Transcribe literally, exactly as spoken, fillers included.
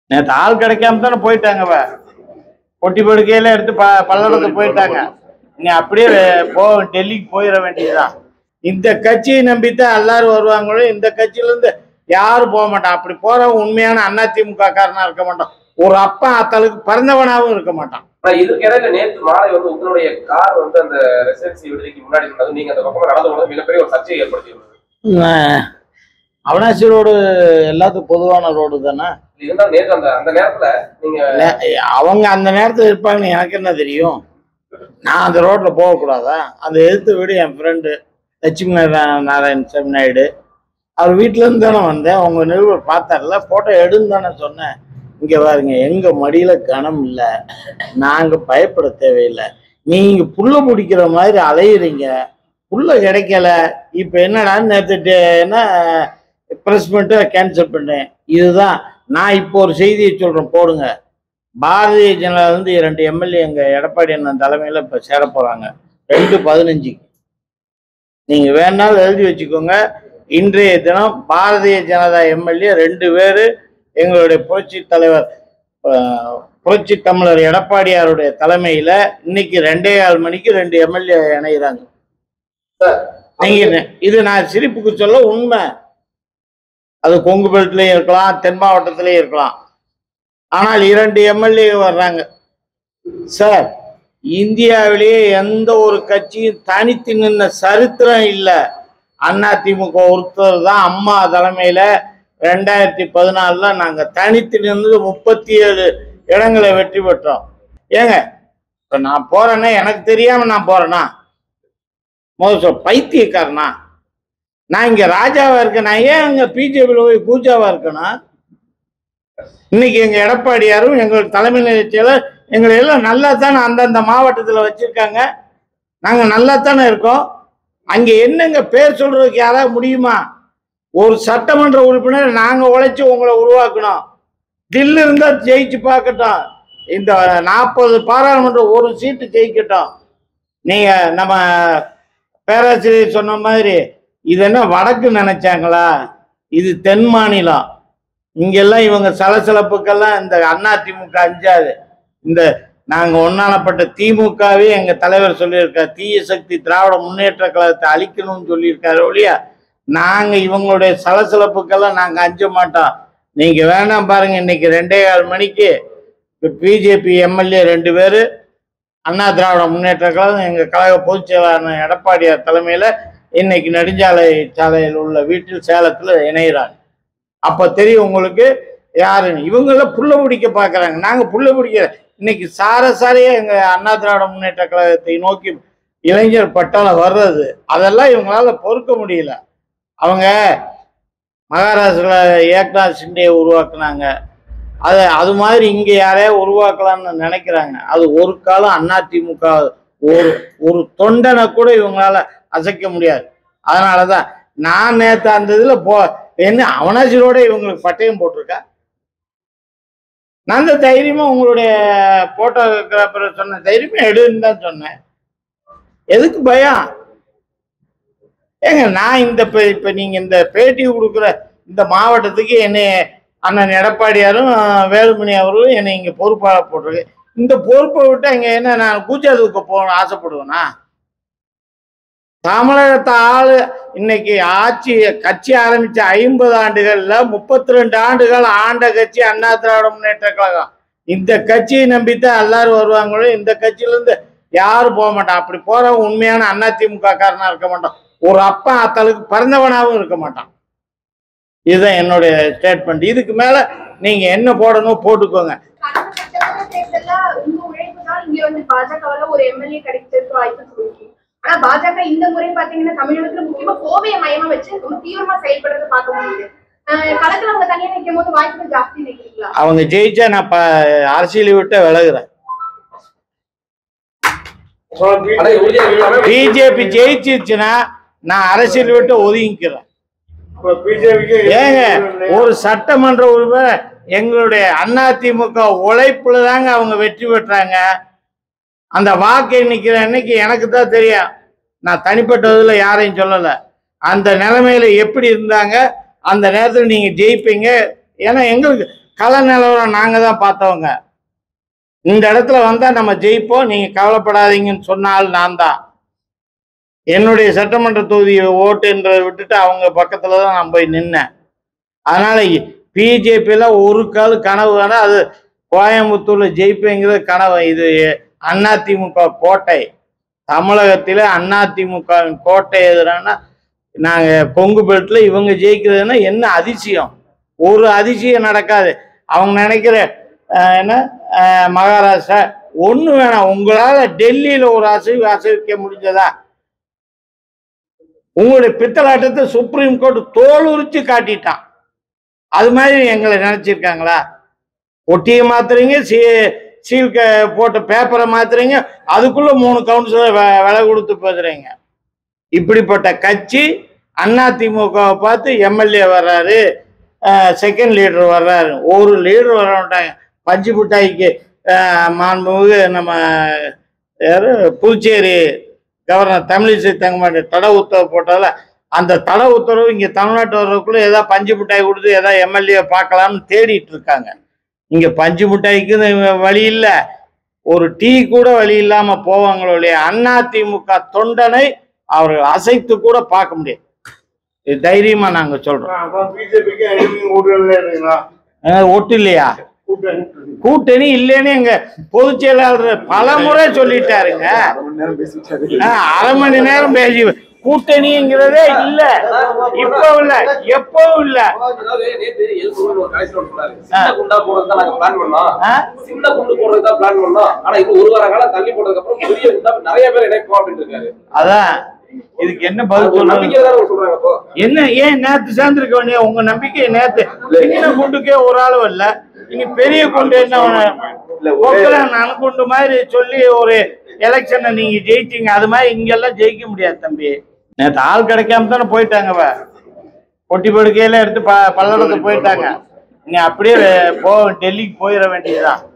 நேற்று ஆள் கிடைக்காம தானே போயிட்டாங்க. பொட்டி படுக்கையில எடுத்து ப பல்லடத்தை போயிட்டாங்க. நீ அப்படியே போ டெல்லிக்கு போயிட வேண்டியதுதான். இந்த கட்சியை நம்பித்தான் எல்லாரும் வருவாங்களோ. இந்த கட்சியில இருந்து யாரும் போக மாட்டான். அப்படி போறவன் உண்மையான அதிமுக காரனா இருக்க மாட்டான். ஒரு அப்பா அத்தளுக்கு பிறந்தவனாவும் இருக்க மாட்டான். இதுக்கு இடையில நேற்று மாலை வந்து உங்களுடைய கார் வந்து அந்த ரெசிடென்சி விடுதிக்கு முன்னாடி இருந்தது, நீங்க அந்த பக்கமா நடந்து போனது மிகப்பெரிய ஒரு சர்ச்சையை ஏற்படுத்தியுள்ளது. அவினாசி ரோடு எல்லாத்துக்கும் பொதுவான ரோடு தானே. இருந்தாலும் நேற்று அந்த அந்த நேரத்துல நீங்க அவங்க அந்த நேரத்துல இருப்பாங்கன்னு எனக்கு என்ன தெரியும்? நான் அந்த ரோட்ல போகக்கூடாதா? அந்த எதிர்த்து வீடு என் ஃப்ரெண்டு லட்சுமி நாராயண சாமி நாயுடு, அவர் வீட்டுல இருந்து தானே வந்தேன். உங்க நிருபர் பார்த்தார்ல, போட்டோ எடுன்னு தானே சொன்னேன். இங்க பாருங்க, எங்க மடியில கனம் இல்லை, நாங்க பயப்பட தேவையில்லை. நீங்க புல்ல பிடிக்கிற மாதிரி அலையுறீங்க, புல்ல கிடைக்கல. இப்ப என்னடான்னு நேற்று என்ன பிரஸ் பண்ணிட்டு கேன்சல் பண்ணேன். இதுதான் நான் இப்போ ஒரு செய்தியை சொல்றேன், போடுங்க. பாரதிய ஜனதா வந்து இரண்டு எம்எல்ஏ எங்க எடப்பாடி அண்ணன் தலைமையில இப்ப சேர போறாங்க. ரெண்டு பதினஞ்சுக்கு நீங்க வேணாலும் எழுதி வச்சுக்கோங்க. இன்றைய தினம் பாரதிய ஜனதா எம்எல்ஏ ரெண்டு பேரு எங்களுடைய புரட்சி தலைவர் புரட்சி தமிழர் எடப்பாடியாருடைய தலைமையில இன்னைக்கு ரெண்டே கால் மணிக்கு ரெண்டு எம்எல்ஏ இணைகிறாங்க. நீங்க இது நான் சிரிப்புக்கு சொல்ல உண்மை. அது கொங்கு பெல்ட்லயும் இருக்கலாம், தென் மாவட்டத்திலயும் இருக்கலாம். ஆனால் இரண்டு எம்எல்ஏ வர்றாங்க சார். இந்தியாவிலேயே எந்த ஒரு கட்சியும் தனித்து நின்ன சரித்திரம் இல்லை. அதிமுக ஒருத்தர் தான் அம்மா தலைமையில ரெண்டாயிரத்தி பதினாலுல நாங்க தனித்து நின்று முப்பத்தி ஏழு இடங்களை வெற்றி பெற்றோம். ஏங்க இப்ப நான் போறேன்னா எனக்கு தெரியாம நான் போறேன்னா முதல் சொல் பைத்தியக்காரனா? நான் இங்க ராஜாவா இருக்கேன், நான் ஏன் அங்க பிஜேபியில போய் கூஜாவா இருக்கேன்னா? இன்னைக்கு எங்க எடப்பாடியாரும் எங்களுக்கு தலைமை செயலர் எங்களை எல்லாம் நல்லா தானே அந்தந்த மாவட்டத்தில் வச்சிருக்காங்க. நாங்க நல்லா தானே இருக்கோம். அங்க என்னங்க பேர் சொல்றதுக்கு யாராவது முடியுமா? ஒரு சட்டமன்ற உறுப்பினர் நாங்க உழைச்சி உங்களை உருவாக்கணும். தில்லு இருந்தா ஜெயிச்சு பார்க்கட்டும். இந்த நாற்பது பாராளுமன்ற ஒரு சீட்டு ஜெயிக்கட்டும். நீங்க நம்ம பேராசிரியர் சொன்ன மாதிரி இது என்ன வடக்கு நினைச்சாங்களா? இது தென் மாநிலம். இங்கெல்லாம் இவங்க சலசலப்புக்கெல்லாம் இந்த அதிமுக அஞ்சாது. இந்த நாங்க ஒன்னானப்பட்ட திமுகவே எங்க தலைவர் சொல்லியிருக்காரு, தீய சக்தி திராவிட முன்னேற்ற கழகத்தை அழிக்கணும்னு சொல்லியிருக்காரு ஒழியா நாங்க இவங்களுடைய சலசலப்புக்கெல்லாம் நாங்க அஞ்ச மாட்டோம். நீங்க வேணாம் பாருங்க, இன்னைக்கு ரெண்டே கால் மணிக்கு பிஜேபி எம்எல்ஏ ரெண்டு பேரு அண்ணா திராவிட முன்னேற்ற கழகம் எங்க கழக பொதுச் செயலாளர் எடப்பாடியார் தலைமையில இன்னைக்கு நெடுஞ்சாலை சாலையில் உள்ள வீட்டில் சேலத்துல இணைகிறாங்க. அப்ப தெரியும் உங்களுக்கு யாருன்னு. இவங்கெல்லாம் புள்ள பிடிக்க பாக்குறாங்க, நாங்க புள்ள பிடிக்கிற. இன்னைக்கு சார சாரையே எங்க அண்ணா திராவிட முன்னேற்ற கழகத்தை நோக்கி இளைஞர் பட்டாளம் வர்றது, அதெல்லாம் இவங்களால பொறுக்க முடியல. அவங்க மகாராஷ்டிரா ஏக்நாத் சிண்டேயை உருவாக்குனாங்க, அது அது மாதிரி இங்க யாரையா உருவாக்கலாம்னு நினைக்கிறாங்க. அது ஒரு காலம் அதிமுக ஒரு ஒரு தொண்டனை கூட இவங்களால அசைக்க முடியாது. அதனாலதான் நான் நேற்று அந்த இதுல போ என்ன அவனாசிரோட இவங்களுக்கு பட்டயம் போட்டிருக்கா. நான் அந்த தைரியமா உங்களுடைய போட்டோகிராஃபர் சொன்ன தைரியமா எடுன்னு தான் சொன்னேன். எதுக்கு பயம்? ஏங்க நான் இந்த இப்ப நீங்க இந்த பேட்டி கொடுக்குற இந்த மாவட்டத்துக்கு என்னை அண்ணன் எடப்பாடியாரும் வேலுமணி அவர்களும் என்னை இங்க பொறுப்பாக போட்டிருக்கு. இந்த பொறுப்பை விட்டு இங்க என்ன நான் கூச்சாதுக்கு போகணும் ஆசைப்படுவேனா? தமிழகத்தை ஆளு இன்னைக்கு ஆட்சி கட்சி ஆரம்பிச்ச ஐம்பது ஆண்டுகள்ல முப்பத்தி ரெண்டு ஆண்டுகள் ஆண்ட கட்சி அண்ணா திராவிட முன்னேற்ற கழகம். இந்த கட்சியை நம்பித்தான் எல்லாரும் வருவாங்களோ. இந்த கட்சியில இருந்து யாரும் போக மாட்டான். அப்படி போறவன் உண்மையான அதிமுக காரனா இருக்க மாட்டான். ஒரு அப்பா அத்தளுக்கு பிறந்தவனாவும் இருக்க மாட்டான். இதுதான் என்னுடைய ஸ்டேட்மெண்ட். இதுக்கு மேல நீங்க என்ன போடணும் போட்டுக்கோங்க. ஆனா பாஜக இந்த முறை பாத்தீங்கன்னா தமிழகத்துல முக்கியமா கோவையை மையமா வச்சு ரொம்ப தீவிரமா செயல்படுறத பார்க்க முடியுது. களத்துல அவங்க தனியா நிற்கும் போது வாய்ப்புகள் ஜாஸ்தி நினைக்கிறீங்களா? அவங்க ஜெயிச்சா நான் அரசியலை விட்டு விலகுறேன். பிஜேபி ஜெயிச்சிருச்சுன்னா நான் அரசியல் விட்டு ஒதுங்கிக்கிறேன். ஏங்க ஒரு சட்டமன்ற உறுப்பினர் எங்களுடைய அதிமுக உழைப்புல தாங்க அவங்க வெற்றி பெற்றாங்க. அந்த வாக்கு எண்ணிக்கிற அன்னைக்கு எனக்கு தான் தெரியும். நான் தனிப்பட்டதுல யாரையும் சொல்லலை. அந்த நிலைமையில எப்படி இருந்தாங்க அந்த நேரத்தில் நீங்க ஜெயிப்பீங்க. ஏன்னா எங்களுக்கு கள நிலவரம் நாங்கள் தான் பார்த்தவங்க. இந்த இடத்துல வந்தால் நம்ம ஜெயிப்போம், நீங்கள் கவலைப்படாதீங்கன்னு சொன்னால் நான் தான். என்னுடைய சட்டமன்ற தொகுதி ஓட்டுன்றதை விட்டுட்டு அவங்க பக்கத்தில் தான் நான் போய் நின்னேன். அதனால் பிஜேபியில் ஒரு கால் கனவு வேணால் அது கோயம்புத்தூரில் ஜெயிப்பேங்கிறது கனவு. இது அதிமுக கோட்டை. தமிழகத்தில் அதிமுகவின் கோட்டை எதுனா நாங்கள் கொங்கு பெல்ட்டில் இவங்க ஜெயிக்கிறதுன்னா என்ன அதிசயம்? ஒரு அதிசயம் நடக்காது. அவங்க நினைக்கிற என்ன மகாராஷ்டிரா ஒன்று வேணாம். உங்களால் டெல்லியில் ஒரு அசைவு அசைவிக்க முடிஞ்சதா? உங்களுடைய பித்தலாட்டத்தை சுப்ரீம் கோர்ட் தோல் உரிச்சு காட்டிட்டான். அது மாதிரி எங்களை நினைச்சிருக்காங்களா? ஒட்டியை மாத்துறீங்க, சீ சீல் போட்ட பேப்பரை மாத்துறீங்க, அதுக்குள்ள மூணு கவுன்சிலர் விலை கொடுத்து பேசுறீங்க. இப்படிப்பட்ட கட்சி அதிமுகவை பார்த்து எம்எல்ஏ வர்றாரு, செகண்ட் லீடர் வர்றாரு. ஒரு லீடர் வர மாட்டாங்க. பஞ்சு மிட்டாய்க்கு மாண்புமிகு நம்ம யாரு புதுச்சேரி கவர்னர் தமிழிசை தங்கமாட்டேன் தடை உத்தரவு போட்டதில் அந்த தடை உத்தரவு இங்கே தமிழ்நாட்டு வர்றதுக்குள்ள ஏதாவது பஞ்சு மிட்டாய் கொடுத்து ஏதாவது எம்எல்ஏ பார்க்கலாம்னு தேடிட்டு இருக்காங்க. இங்கே பஞ்சு மிட்டாய்க்கு வழி இல்லை, ஒரு டீ கூட வழி இல்லாமல் போவாங்களுடைய அதிமுக தொண்டனை அவர்கள் அசைத்து கூட பார்க்க முடியாது. இது தைரியமா நாங்க சொல்றோம். ஒட்டு இல்லையா? கூட்டணி இல்லைன்னு எங்க பொதுச் செயலாளர் பல முறை சொல்லிட்டாருங்க. அரை மணி நேரம் பேசி கூட்டணிங்கிறதே இல்ல, இப்ப இல்ல, எப்பவும் இல்ல. அதான் இதுக்கு என்ன பதில் சொல்றாங்க? என்ன ஏன் நேத்து சேர்ந்திருக்க வேண்டிய உங்க நம்பிக்கை நேத்து சின்ன குண்டுக்கே ஒரு ஆளும் இல்ல, இனி பெரிய குண்டு என்ன அணுகுண்டு மாதிரி சொல்லி ஒரு எலெக்ஷனை நீங்க ஜெயிச்சீங்க. அது மாதிரி இங்கெல்லாம் ஜெயிக்க முடியாது தம்பி. நேற்று ஆள் கிடைக்காம தானே போயிட்டாங்க. பொட்டி படுக்கையில எடுத்து ப பல்லடத்தை போயிட்டாங்க. நீ அப்படியே போ டெல்லிக்கு போயிட வேண்டியதுதான்.